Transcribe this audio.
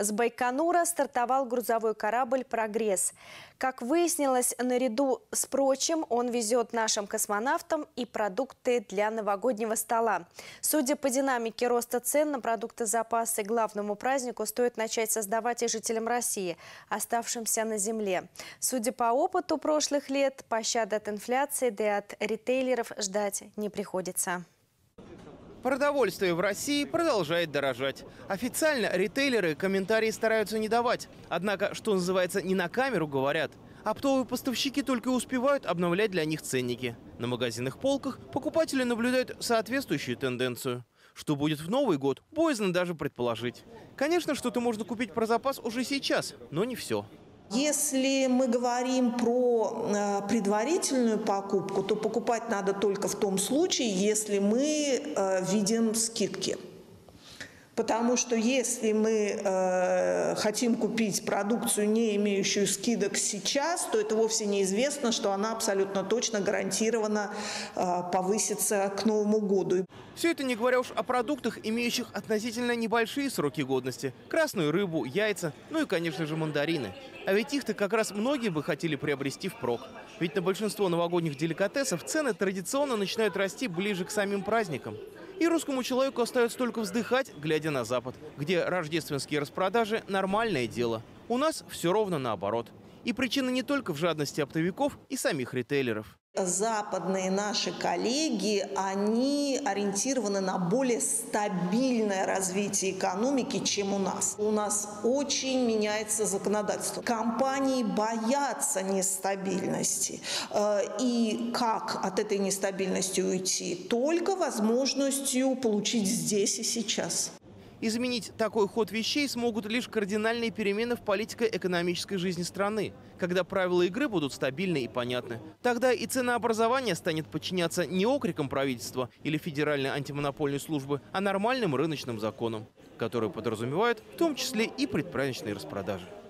С Байконура стартовал грузовой корабль «Прогресс». Как выяснилось, наряду с прочим он везет нашим космонавтам и продукты для новогоднего стола. Судя по динамике роста цен на продукты запасы, главному празднику стоит начать создавать и жителям России, оставшимся на земле. Судя по опыту прошлых лет, пощады от инфляции, да и от ритейлеров ждать не приходится. Продовольствие в России продолжает дорожать. Официально ритейлеры комментарии стараются не давать. Однако, что называется, не на камеру говорят. Оптовые поставщики только и успевают обновлять для них ценники. На магазинных полках покупатели наблюдают соответствующую тенденцию. Что будет в Новый год, боязно даже предположить. Конечно, что-то можно купить про запас уже сейчас, но не все. Если мы говорим про предварительную покупку, то покупать надо только в том случае, если мы видим скидки. Потому что если мы хотим купить продукцию, не имеющую скидок сейчас, то это вовсе неизвестно, что она абсолютно точно гарантированно повысится к Новому году. Все это не говоря уж о продуктах, имеющих относительно небольшие сроки годности. Красную рыбу, яйца, ну и, конечно же, мандарины. А ведь их-то как раз многие бы хотели приобрести впрок. Ведь на большинство новогодних деликатесов цены традиционно начинают расти ближе к самим праздникам. И русскому человеку остается только вздыхать, глядя на Запад, где рождественские распродажи – нормальное дело. У нас все ровно наоборот. И причина не только в жадности оптовиков и самих ритейлеров. Западные наши коллеги, они ориентированы на более стабильное развитие экономики, чем у нас. У нас очень меняется законодательство. Компании боятся нестабильности. И как от этой нестабильности уйти? Только возможностью получить здесь и сейчас. Изменить такой ход вещей смогут лишь кардинальные перемены в политико-экономической жизни страны, когда правила игры будут стабильны и понятны. Тогда и ценообразование станет подчиняться не окрикам правительства или Федеральной антимонопольной службы, а нормальным рыночным законам, которые подразумевают в том числе и предпраздничные распродажи.